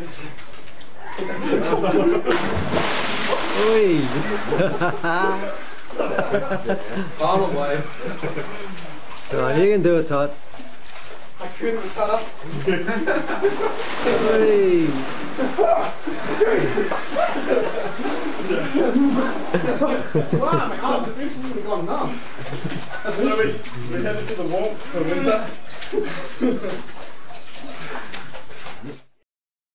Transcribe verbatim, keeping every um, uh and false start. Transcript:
Ui. Far away. Rồi, you can do it, Todd. I couldn't shut up. Ui. Wow, my arms have recently gone numb. So we, we headed to the warmth for winter.